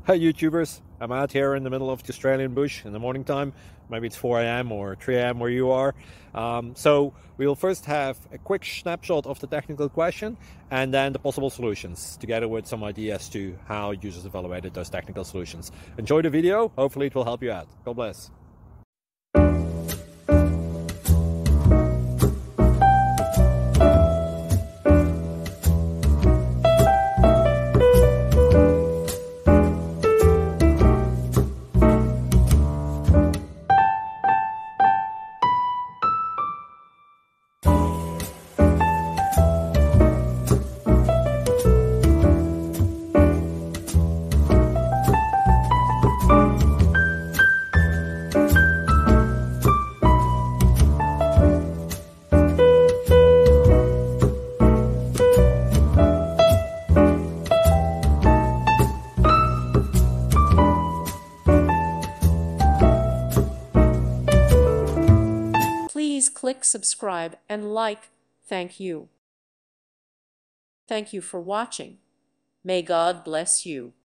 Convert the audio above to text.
Hi YouTubers, I'm out here in the middle of the Australian bush in the morning time. Maybe it's 4 a.m. or 3 a.m. where you are. So we'll first have a quick snapshot of the technical question and then the possible solutions, together with some ideas to how users evaluated those technical solutions. Enjoy the video, hopefully it will help you out. God bless. Please click subscribe and like. Thank you. Thank you for watching. May God bless you.